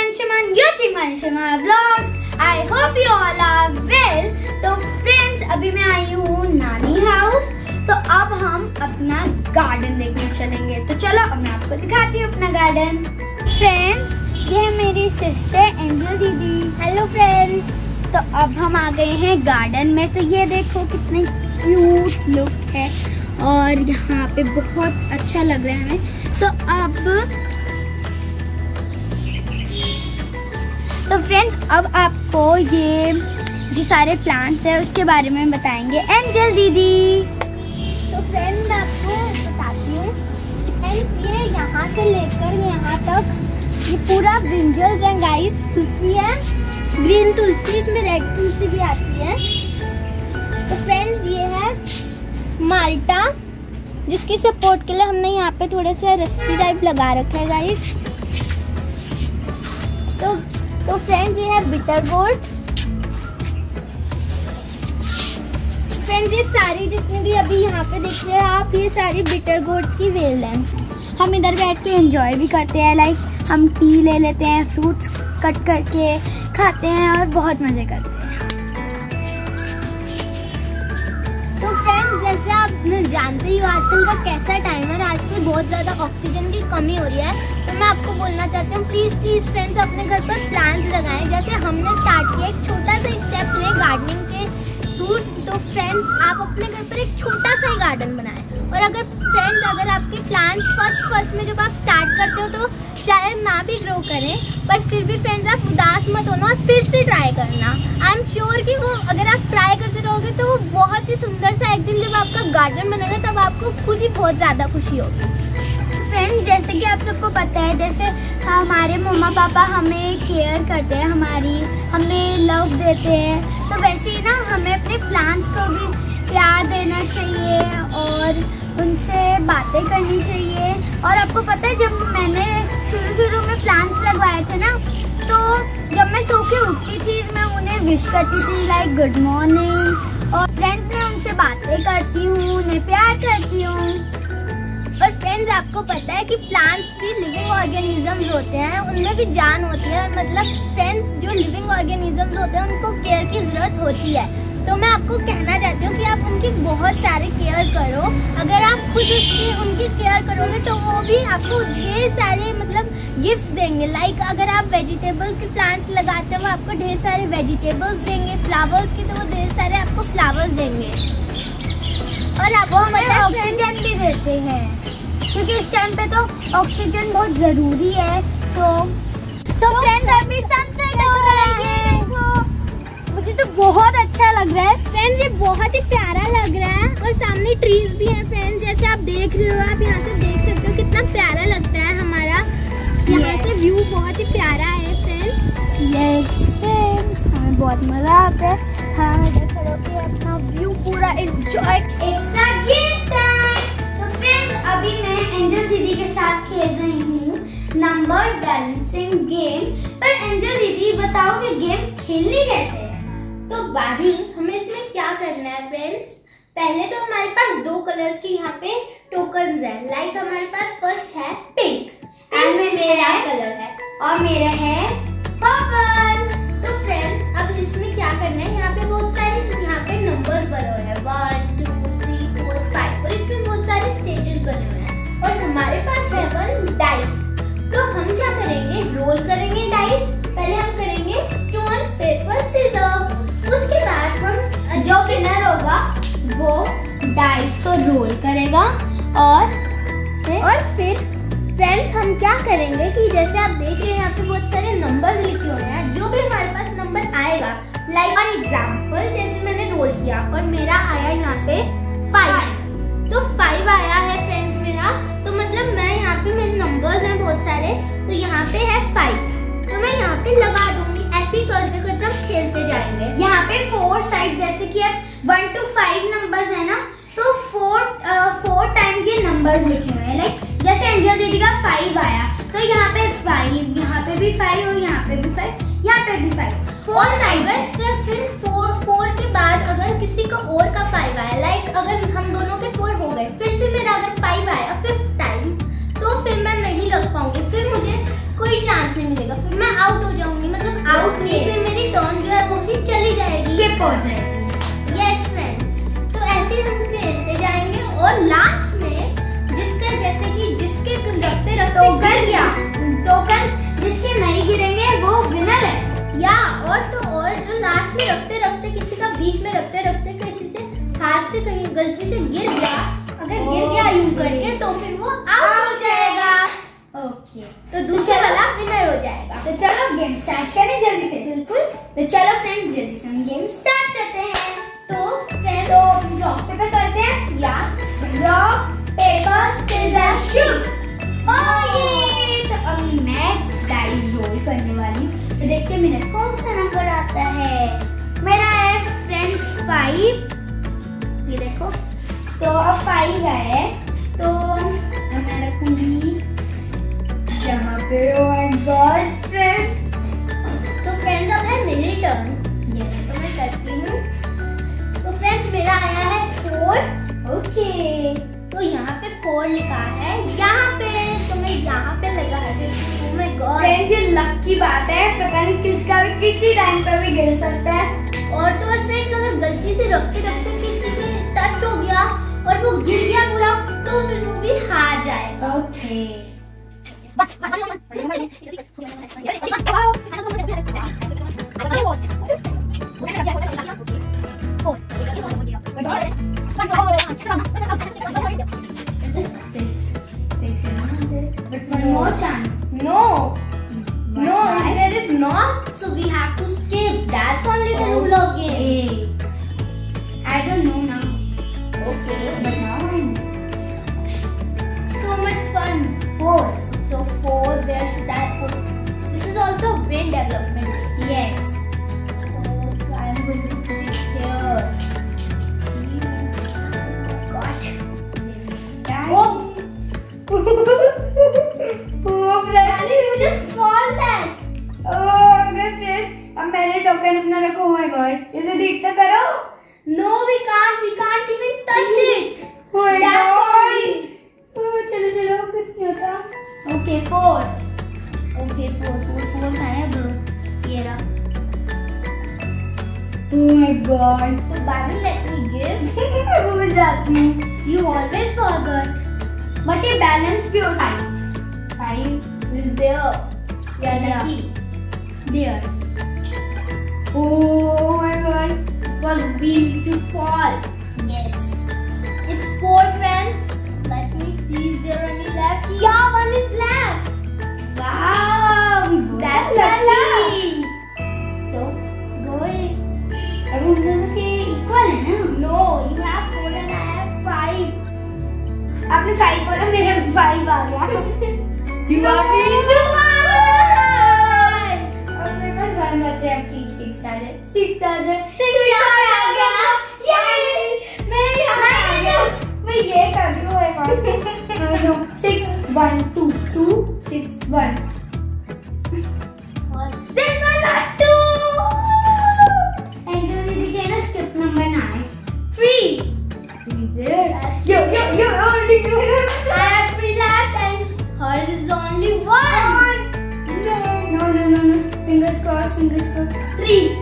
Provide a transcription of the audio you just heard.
Anshuman, you're watching my Anshuma vlogs. I hope you all are well. तो friends अभी मैं आई हूँ नानी हाउस, तो अब हम अपना गार्डन देखने चलेंगे। तो चलो अब मैं आपको दिखाती हूँ अपना गार्डन। फ्रेंड्स ये है मेरी सिस्टर एंजल दीदी। Hello friends. तो अब हम आ गए हैं गार्डन में। तो ये देखो कितनी क्यूट लुक है और यहाँ पे बहुत अच्छा लग रहा है हमें। तो फ्रेंड्स अब आपको ये जो सारे प्लांट्स हैं उसके बारे में बताएंगे एंजल दीदी। तो फ्रेंड्स आपको बताती हूँ, फ्रेंड्स ये यहाँ से लेकर यहाँ तक ये पूरा ब्रिंजल्स हैं गाइस। तुलसी है, ग्रीन तुलसी, इसमें रेड तुलसी भी आती है। तो फ्रेंड्स ये है माल्टा, जिसकी सपोर्ट के लिए हमने यहाँ पे थोड़े से रस्सी टाइप लगा रखा है गाइस। तो फ्रेंड्स ये है बिटर गोर्ड। फ्रेंड्स ये सारी जितनी भी अभी यहाँ पे देख रहे हैं आप, ये सारी बिटर गोर्ड्स की वेल हैं। हम इधर बैठ के एंजॉय भी करते हैं, लाइक हम टी ले लेते हैं, फ्रूट्स कट करके खाते हैं और बहुत मजे करते हैं। तो फ्रेंड्स जैसे आप जानते ही हो आजकल का कैसा टाइम है, आजकल बहुत ज़्यादा ऑक्सीजन की कमी हो रही है। तो मैं आपको बोलना चाहती हूँ प्लीज़ फ्रेंड्स अपने घर पर प्लांट्स लगाएं। जैसे हमने स्टार्ट किया एक छोटा सा स्टेप लें गार्डनिंग के थ्रू। तो फ्रेंड्स आप अपने घर पर एक छोटा सा ही गार्डन बनाएं। और अगर आपके प्लांट्स फर्स्ट में जब आप स्टार्ट करते हो तो शायद ना भी ग्रो करें, पर फिर भी फ्रेंड्स आप उदास मत होना और फिर से ट्राई करना। आई एम श्योर कि वो अगर आप ट्राई करते रहोगे तो वो बहुत ही सुंदर सा एक दिन जब आपका गार्डन बनेगा तब आपको खुद ही बहुत ज़्यादा खुशी होगी। फ्रेंड्स जैसे कि आप सबको पता है, जैसे हमारे मम्मा पापा हमें केयर करते हैं, हमें लव देते हैं, तो वैसे ही ना हमें अपने प्लांट्स को भी प्यार देना चाहिए और उनसे बातें करनी चाहिए। और आपको पता है जब मैंने शुरू में प्लांट्स लगवाए थे ना, तो जब मैं सो के उठती थी मैं उन्हें विश करती थी लाइक गुड मॉर्निंग। और फ्रेंड्स मैं उनसे बातें करती हूँ, उन्हें प्यार करती हूँ। और फ्रेंड्स आपको पता है कि प्लांट्स भी लिविंग ऑर्गेनिजम्स होते हैं, उनमें भी जान होती है। मतलब फ्रेंड्स जो लिविंग ऑर्गेनिजम्स होते हैं उनको केयर की ज़रूरत होती है। तो मैं आपको कहना चाहती हूँ कि आप उनकी बहुत सारे केयर करो। अगर आप खुद उनकी केयर करोगे तो वो भी आपको ढेर सारे गिफ्ट देंगे। लाइक अगर आप वेजिटेबल के प्लांट्स लगाते हो वो आपको ढेर सारे वेजिटेबल्स देंगे, फ्लावर्स की तो वो ढेर सारे आपको फ्लावर्स देंगे। और आपको हमें ऑक्सीजन भी देते हैं, क्योंकि इस टाइम पे तो ऑक्सीजन बहुत ज़रूरी है। तो फ्रेंड्स अभी सनसेट हो रहा है, मुझे तो बहुत अच्छा लग रहा है। फ्रेंड्स ये बहुत ही प्यारा लग रहा है और सामने ट्रीज भी हैं फ्रेंड्स, जैसे आप देख रहे हो। आप यहाँ से देख सकते हो कितना प्यारा लगता है हमारा यहाँ से व्यू, बहुत ही प्यारा है फ्रेंड्स। यस फ्रेंड्स हमें बहुत मजा आता है, हाँ इधर खड़े होकर अपना व्यू पूरा enjoy. It's a game time. तो फ्रेंड्स अभी मैं एंजल दीदी के साथ खेल रही हूँ नंबर बैलेंसिंग गेम। पर एंजल दीदी बताओ कि गेम खेलनी कैसे है? तो बाबी हमें इसमें क्या करना है फ्रेंड्स, पहले तो हमारे पास दो कलर्स की यहाँ पे टोकन्स है। लाइक हमारे पास फर्स्ट है पिंक एंड मेरा कलर है और मेरा है पर्पल। तो फ्रेंड्स अब इसमें क्या करना है, यहाँ पे बहुत सारे यहाँ पे नंबर्स बने हुए हैं 1 2 3 4 5 और इसमें बहुत सारे स्टेजेस बने हुए हैं। और हमारे पास है 1 डाइस। तो हम क्या करेंगे, रोल करेंगे डाइस। पहले हम करेंगे स्टोन पेपर सीजर, उसके बाद हम जो विनर होगा वो डाइस को रोल करेगा। और फिर फ्रेंड्स हम क्या करेंगे कि जैसे आप देख रहे हैं यहाँ पे बहुत सारे नंबर्स लिखे हुए हैं, जो भी हमारे पास नंबर आएगा, लाइक फॉर एग्जांपल जैसे मैंने रोल किया और मेरा आया यहाँ पे 5, तो 5 आया है फ्रेंड्स मेरा। तो मतलब मैं यहाँ पे मेरे नंबर्स हैं बहुत सारे, तो यहाँ पे है 5, तो मैं यहाँ पे लगा दूंगी। ऐसे ही करते करते हम खेलते जाएंगे। यहाँ पे 4 साइड जैसे कि अब 1 to 5 नंबर्स है ना, तो 4 टाइम्स ये नंबर्स लिखे हुए हैं। लाइक जैसे एंजल दीदी का 5 आया तो यहाँ पे 5, यहाँ पे भी 5 और यहाँ पे भी 5, यहाँ पे भी 5, 4 साइड। फिर 4 के बाद अगर किसी का और का 5 आया, लाइक अगर हम दोनों के 4 हो गए, फिर से मेरा अगर 5 आया 5th टाइम, तो फिर मैं नहीं लग पाऊंगी, फिर मुझे कोई चांस नहीं मिलेगा, फिर मैं आउट गलती से गिर गया, अगर गिर गया यूं करके तो फिर वो आउट हो जाएगा। ओके, तो दूसरा वाला विनर हो जाएगा। तो चलो गेम स्टार्ट करें जल्दी से। बिल्कुल। तो चलो फ्रेंड्स जल्दी से हम गेम स्टार्ट करते हैं। तो रॉक पेपर करते हैं या रॉक पेपर सीजर शूट। ये तो अब मैं गाइस रोल करने वाली हूँ, तो देखते हैं मेरा कौन सा नंबर आता है। मेरा है फ्रेंड्स 5, ये देखो। तो अब 5 है, तो मैं रखूंगी यहाँ पे। Oh my god friends. तो फ्रेंड्स अब है मेरी टर्न, ये तो मैं करती हूँ। तो फ्रेंड्स मेरा आया है 4। ओके, तो यहाँ पे 4 लिखा है यहाँ पे, तो मैं यहाँ पे लगा है। ओह माय गॉड फ्रेंड्स ये लक की बात है, पता नहीं किसका भी किसी टाइम पे भी गिर सकता है। और तो फ्रेंड्स अगर गलती से रखते रखते किसी से टच हो गया और वो गिर गया पूरा, तो फिर वो भी हार जाएगा। Okay, more chance. No, there is not. So we have to skip. That's only the rule of game. I don't know now. Okay, But now I know. so much fun. 4. So 4. Where should I put? This is also brain development. Yes. So I am going to put it here. God. Oh. You just fall that. Oh my friend. अब मैंने token अपना रखा। Oh my god. इसे ठीक तो करो। No, we can't even touch it. Oh my That's god. only. Oh, चलो चलो कुछ नहीं होता। Okay, 4. Okay, 4 है अब। ये रहा। Oh my god. So Banu, let me give. मैं भूल जाती हूँ। You always forgot. बट ये बैलेंस भी हो सकता है। 5 Is there? Yeah, Yeah. lucky. there. Oh my god. Was being to fall. Yes. It's 4 friends. Let me see if there are any left. Yeah, 1 is left. Wow. That's lucky. So go in. अब उन दोनों के equal है ना? No, you have 4 and I have 5. आपने 5 बोला, मेरा 5 आ गया। You are being too much. और मेरे पास 1 बचे, अब प्लीज 6 आ जाए। 6 आ जाए। 6 यहाँ पे आ गया। Yay! मैं यहाँ आ गया। मैं ये कर रही हूँ एक और। No, 6 1 2 2 6 1. Then my last 2. Angel दीदी के ना skip number 9. 3. Is it? Yo holding me. I have 3 left and hers is only 1. No. Fingers crossed. 3.